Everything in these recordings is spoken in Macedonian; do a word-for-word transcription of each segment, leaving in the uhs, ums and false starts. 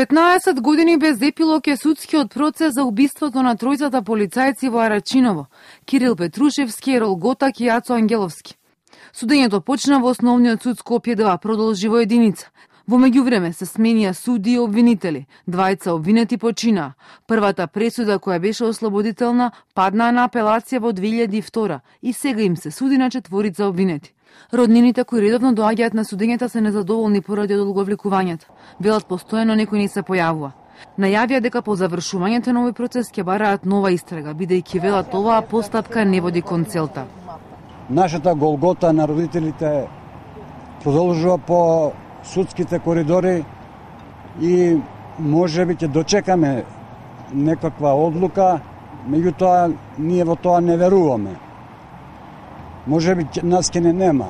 петнаесет години без епилог е судскиот процес за убиството на тројцата полицајци во Арачиново, Кирил Петрушевски, Ерол Готак и Ацо Ангеловски. Судењето почна во основниот суд Скопје два, продолжи во единица. Во меѓувреме се сменија суди и обвинители. Двајца обвинети починаа. Првата пресуда, која беше ослободителна, падна на апелација во две илјади и втора и сега им се суди на четворица обвинети. Роднините кои редовно доаѓаат на судењата се незадоволни поради одолговлекувањата. Велат постојано некој не се појавува. Најавија дека по завршувањето на овој процес ќе бараат нова истрага, бидејќи велат оваа постапка не води кон целта. Нашата голгота на родителите продолжува по судските коридори и може би ќе дочекаме некаква одлука, меѓутоа ние во тоа не веруваме. Може би нас ке не нема,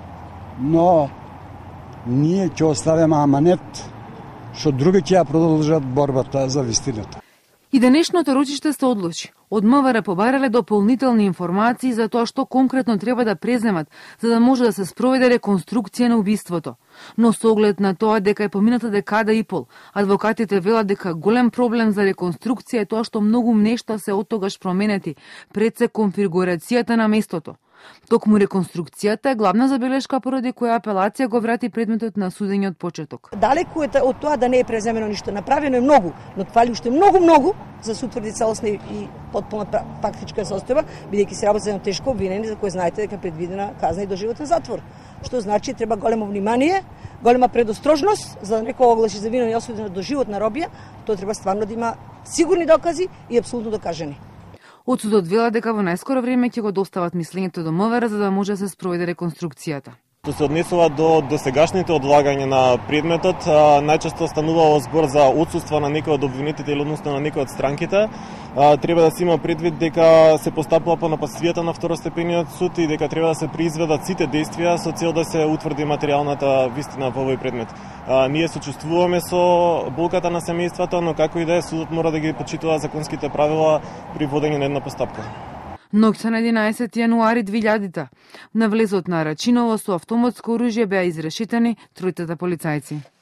но ние ќе оставиме аманет што други ќе ја продолжат борбата за вистината. И денешното рочиште се одлучи. Од МВР побарале дополнителни информации за тоа што конкретно треба да преземат, за да може да се спроведе реконструкција на убиството. Но со оглед на тоа дека е помината декада и пол, адвокатите велат дека голем проблем за реконструкција е тоа што многу нешта се од тогаш променети пред се конфигурацијата на местото. Токму реконструкцијата е главна забелешка поради која апелација го врати предметот на судење од почеток. Далеку е од тоа да не е преземено ништо, направено е многу, но фали уште многу многу за се утврди целосна и потпуна фактичка состојба, бидејќи се работи за едно тешко обвинение за кој знаете дека е предвидена казна и доживотен затвор. Што значи треба големо внимание, голема предострожност за да некој оглаши за виновен и осуден до животна робија, тоа треба стварно да има сигурни докази и апсолутно докажани. Од судот вела дека во најскоро време ќе го достават мислењето до МВР за да може да се спроведе реконструкцијата. Што се однесува до досегашните одлагања на предметот, најчесто станувало збор за отсуство на некој од обвинетите или односно на некој од странките. Треба да се има предвид дека се постапува по нападствијата на второстепениот суд и дека треба да се произведат сите действија со цел да се утврди материјалната вистина во овој предмет. Ние сочувствуваме со болката на семејството, но како и да е, судот мора да ги почитува законските правила при водење на една постапка. Ноќта на единаесети јануари две илјадите на влезот на Арачиново со автоматско оружје беа изрешетени тројцата полицајци.